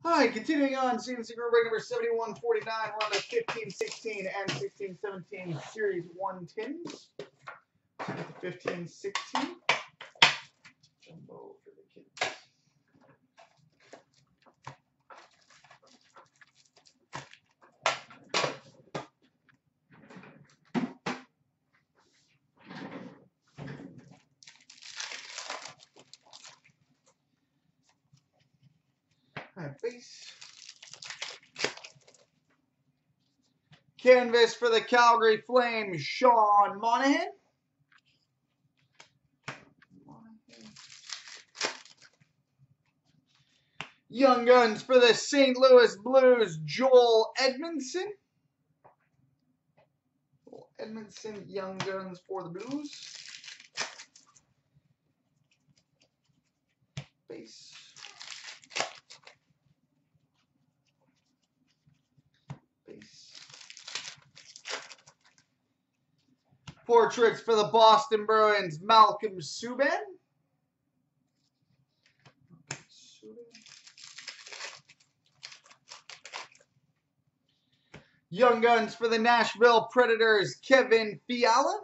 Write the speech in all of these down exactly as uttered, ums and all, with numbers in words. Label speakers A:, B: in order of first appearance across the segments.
A: All right, continuing on, C N C Group break number seventy-one forty-nine. We're on the fifteen sixteen and sixteen seventeen Series one tens. fifteen sixteen. Jumbo for the kids. All right, base. Canvas for the Calgary Flames, Sean Monahan. Monahan. Young Guns for the Saint Louis Blues, Joel Edmondson. Joel Edmondson, Young Guns for the Blues. Base. Base. Portraits for the Boston Bruins, Malcolm Subban. Young Guns for the Nashville Predators, Kevin Fiala.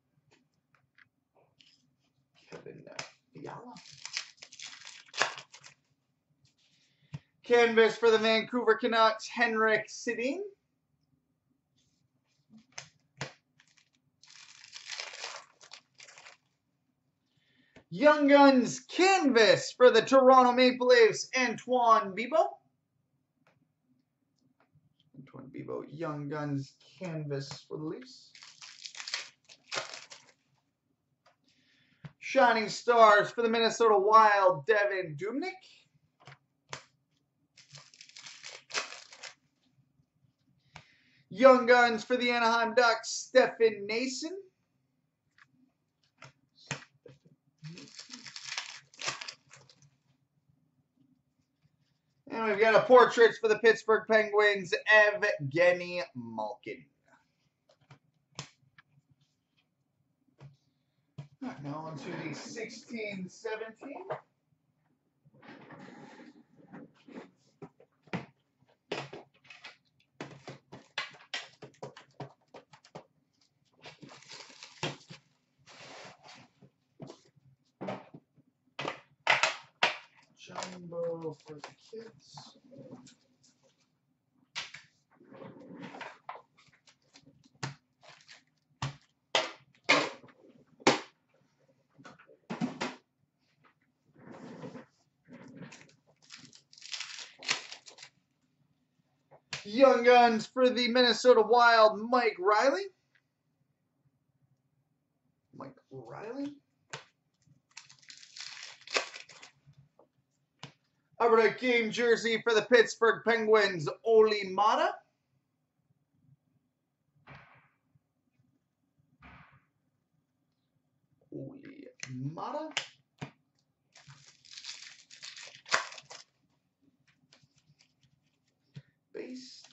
A: Kevin Fiala. Canvas for the Vancouver Canucks, Henrik Sedin. Young Guns Canvas for the Toronto Maple Leafs, Antoine Bibeau. Antoine Bibeau, Young Guns Canvas for the Leafs. Shining Stars for the Minnesota Wild, Devin Dubnyk. Young Guns for the Anaheim Ducks, Stefan Nason. And we've got a portraits for the Pittsburgh Penguins, Evgeny Malkin. All right, now on to the sixteen seventeen. Jumbo for the kids. Young Guns for the Minnesota Wild, Mike Riley. Mike Riley. Upper game jersey for the Pittsburgh Penguins, Oli Mata. Oli Mata. Base.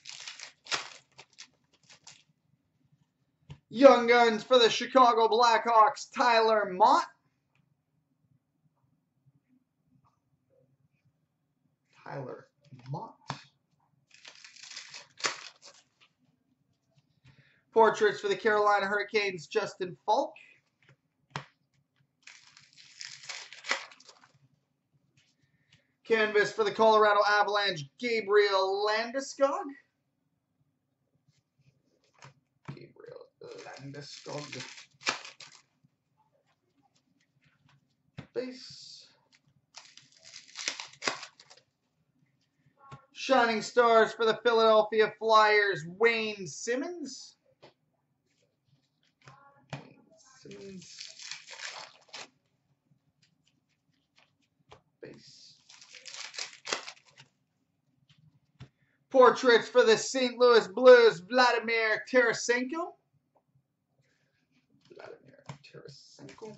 A: Young Guns for the Chicago Blackhawks, Tyler Mott. Tyler Mott. Portraits for the Carolina Hurricanes, Justin Falk. Canvas for the Colorado Avalanche, Gabriel Landeskog. Gabriel Landeskog. Base. Shining Stars for the Philadelphia Flyers, Wayne Simmons. Wayne Simmons. Base. Portraits for the Saint Louis Blues, Vladimir Tarasenko. Vladimir Tarasenko.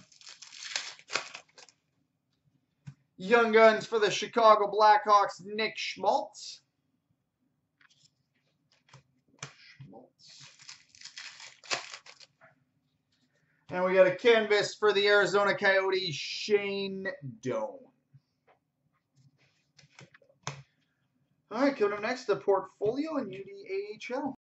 A: Young Guns for the Chicago Blackhawks, Nick Schmaltz. Schmaltz. And we got a canvas for the Arizona Coyotes, Shane Doan. All right, coming up next, the portfolio and U D A H L.